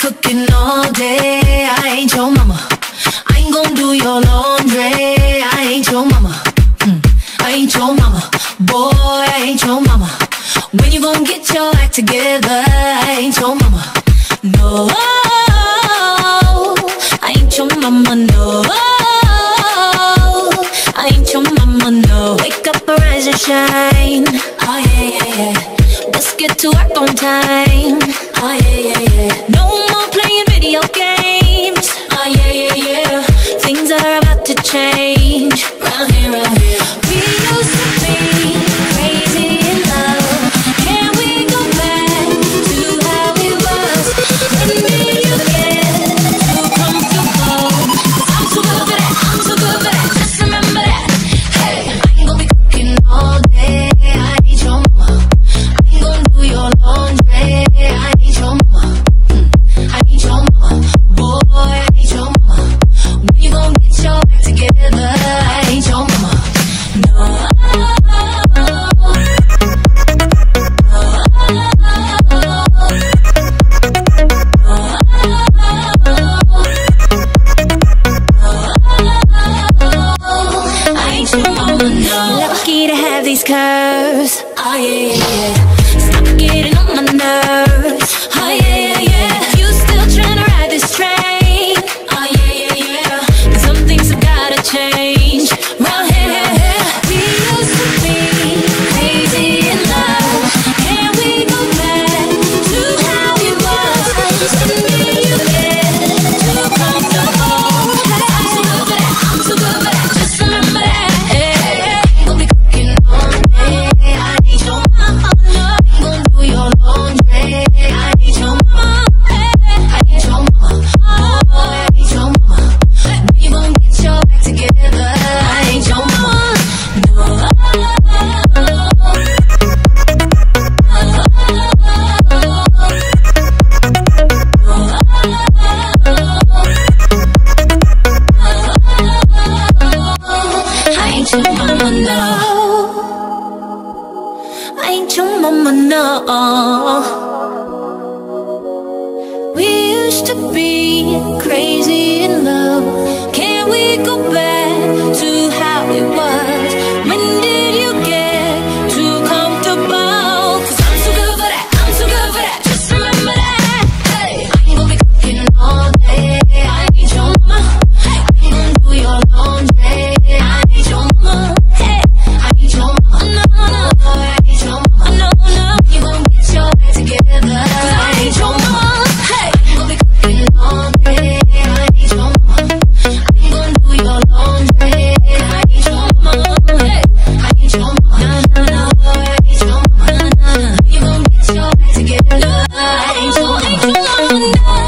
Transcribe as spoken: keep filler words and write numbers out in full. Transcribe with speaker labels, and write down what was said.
Speaker 1: cooking all day. I ain't your mama. I ain't gon' do your laundry. I ain't your mama. mm. I ain't your mama. Boy, I ain't your mama. When you gon' get your act together? I ain't your mama. No, I ain't your mama, no. I ain't your mama, no. Wake up, arise and shine. Oh yeah, yeah, yeah. Let's get to work on time. Oh yeah, yeah, yeah. No more playing video games. Oh yeah, yeah, yeah. Things are about to change. Round here, round here. We used to be crazy in love. Can we go back to how it was? When did you get too comfortable? 'Cause I'm so good for that, I'm so good for that. Just remember that. Hey, I ain't gon' be cooking all day. I ain't your mama. I ain't gon' do your laundry. I ain't your mama. mm. I ain't your mama. Boy, I ain't your mama. When you gon' get your act together? I ain't your mama. No. I ain't your mama, no. Lucky to have these curves. Oh yeah, yeah, yeah. Stop getting on my nerves. Oh yeah, yeah, yeah. You still tryna ride this train? Oh yeah, yeah, yeah. Some things have gotta change. Round here, we used to be crazy in love. Can we go back to how it was? When did you get too comfortable? I'm so good for that, I'm so good for that. Just remember that. Hey, I ain't gon' be cooking all day. I ain't your mama. I ain't gon' do your laundry. I ain't your mama. I ain't your mama. Oh, I ain't your mama. When you gon' get your act together? I ain't your mama. No. I ain't your mama, no. I ain't your mama, no. We used to be crazy in love. Can we go back to how it was? When did you get too comfortable? 'Cause I'm so good for that, I'm so good for that. Just remember that. Hey, I ain't gon' be cooking all day. I ain't your mama. I ain't gon' do your laundry. I ain't your mama. Hey, I ain't your mama. No, no, I ain't your mama. No, no, you gon' get your act together? 'Cause I ain't your mama. Hey, I ain't gon' be cooking all day. I ain't your mama. I ain't gon' do your laundry. I ain't your mama. Hey, I ain't your mama. No, no, I ain't your mama. You gon' get your act together? I ain't your, ain't your mama. No.